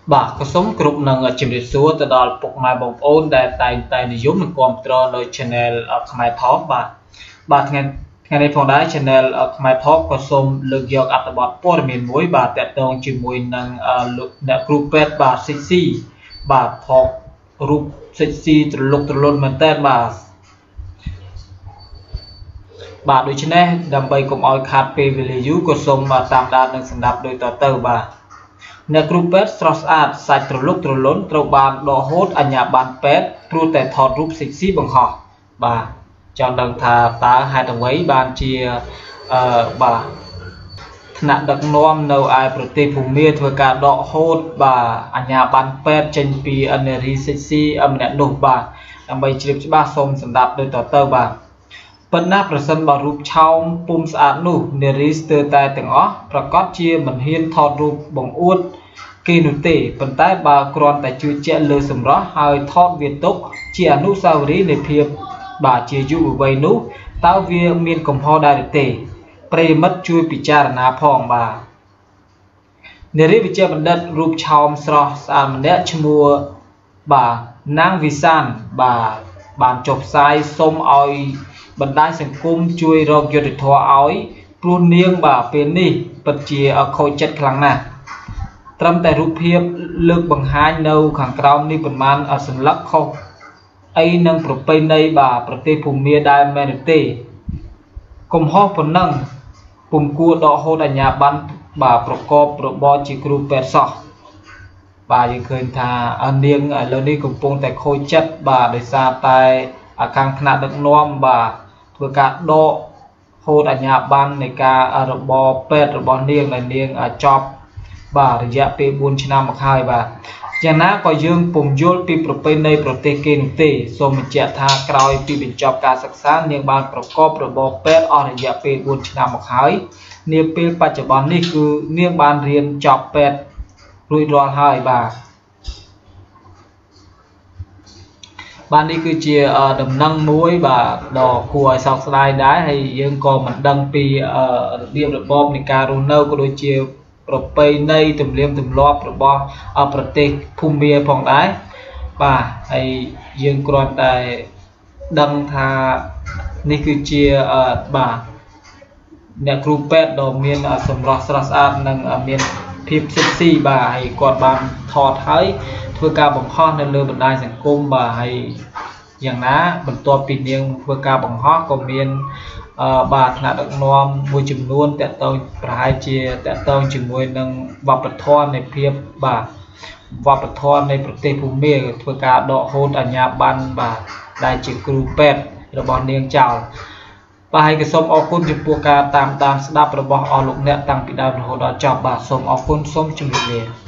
បាទក៏សូមគ្រប់នឹងជំរាបសួរទៅដល់ពុកម៉ែបងប្អូនដែលតែងតែនិយមនិងគាំទ្រនៅ Channel ខ្មែរ Talk បាទថ្ងៃនេះផងដែរ Channel ខ្មែរ Talk ក៏សូមលើកយកអត្ថបទព័ត៌មានមួយបាទតាក់ទងជាមួយនឹងលោកអ្នកគ្រូពេទ្យបាទ CC បាទថតរូប CC ត្រលុកត្រលន់មែនតើបាទដូច្នេះដើម្បីកុំឲ្យខាតពេលវេលាយូរក៏សូមតាមដាននិងស្ដាប់ដូចតទៅបាទអ្នកគ្រូពេទ្យស្រស់ស្អាតសាច់ត្រលុកត្រលន់ត្រូវបានដកហូតអាជ្ញាប័ណ្ណពេទ្យព្រោះតែថតរូប CC បង្ហោះបាទចង់ដឹងថាតើហេតុអ្វីបានជាបាទថ្នាក់ដឹកនាំនៅឯប្រទេសភូមាធ្វើការដកហូតបាទអាជ្ញាប័ណ្ណពេទ្យចេញពីនារី CC ម្នាក់នោះបាទដើម្បីជ្រាបច្បាស់សូមស្ដាប់ដូចតទៅបាទប៉ុន្តែប្រសិនបើរូបឆោមពុំស្អាតនោះនារីស្ទើរតែទាំងអស់ប្រកាសជាមិនហ៊ានថតរូបបង្អួតគេនោះទេប៉ុន្តែបើគ្រាន់តែជឿជាក់លើសម្រស់ហើយថតវាទុកជាអនុស្សាវរីយ៍នៃភាពបាទជាយុវវ័យនោះតើវាមានកំហុសដែរទេប្រិយមិត្តជួយពិចារណាផងបាទនារីវិជ្ជាបណ្ឌិតរូបឆោមស្រស់ស្អាតម្នាក់ឈ្មោះបាទនាងវិសានបាទបានចុះផ្សាយសូមឲ្យបណ្ដាញសង្គមជួយរកយុត្តិធម៌ឲ្យព្រោះនាងបាទពេលនេះពិតជាខូចចិត្តខ្លាំងណាស់ត្រឹមតែរូបភាពលើកបង្ហាញនៅខាងក្រោមនេះប្រមាណសន្លឹកខុសអីនឹងប្រពៃណីបាទប្រទេសភូមាដែរមែនទេកំហុសប៉ុណ្ណឹងពុំគួរដកហូតអាជ្ញាប័ណ្ណបាទប្រកបរបរជាគ្រូពេទ្យសោះបាទយើងឃើញថានាងឥឡូវនេះកំពុងតែខូចចិត្តបាទដោយសារតែខាងថ្នាក់ដឹកនាំបាទធ្វើការដកហូតអាជ្ញាប័ណ្ណនៃការរបរពេទ្យរបស់នាងដែលនាងចប់បាទរយៈពេល4ឆ្នាំមកហើយបាទយ៉ាងណាក៏យើងពុំយល់ពីប្រពៃណីប្រទេសគេនោះទេសូមបញ្ជាក់ថាក្រោយពីបញ្ចប់ការសិក្សានាងបានប្រកបរបរពេទ្យអស់រយៈពេល4ឆ្នាំមកហើយនាពេលបច្ចុប្បន្ននេះគឺនាងបានរៀនចប់ពេទ្យរួចរាល់ហើយបាទនេះគឺជាដំណឹងមួយបាទដ៏គួរឲ្យសោកស្ដាយដែរហើយយើងក៏មិនដឹងពីរបៀបរបបនៃការរស់នៅក៏ដូចជាប្រពៃណីទំនៀមទម្លាប់របស់ប្រទេសភូមាផងដែរបាទហើយយើងគ្រាន់តែដឹងថានេះគឺជាបាទអ្នកគ្រូពេទ្យដ៏មានសម្រស់ស្រស់ស្អាតនិងមានភាពសិក្សាបាទហើយគាត់បានថតហើយធ្វើការបង្ហោះនៅលើបណ្ដាញសង្គមបាទហើយយ៉ាងណាបន្ទាប់ពីនាងធ្វើការបង្ហោះក៏មានបាទថ្នាក់ដឹកនាំមួយចំនួនតាក់ទងប្រហែលជាតាក់ទងជាមួយនឹងវប្បធម៌នៃភាពបាទវប្បធម៌នៃប្រទេសភូមាធ្វើការដកហូតអាជ្ញាប័ណ្ណបាទដែលជាគ្រូពេទ្យរបស់នាងចោលបាទហើយក៏សូមអរគុណចំពោះការតាមដានស្ដាប់របស់អស់លោកអ្នកតាំងពីដើមរហូតដល់ចប់បាទសូមអរគុណសូមជម្រាបលា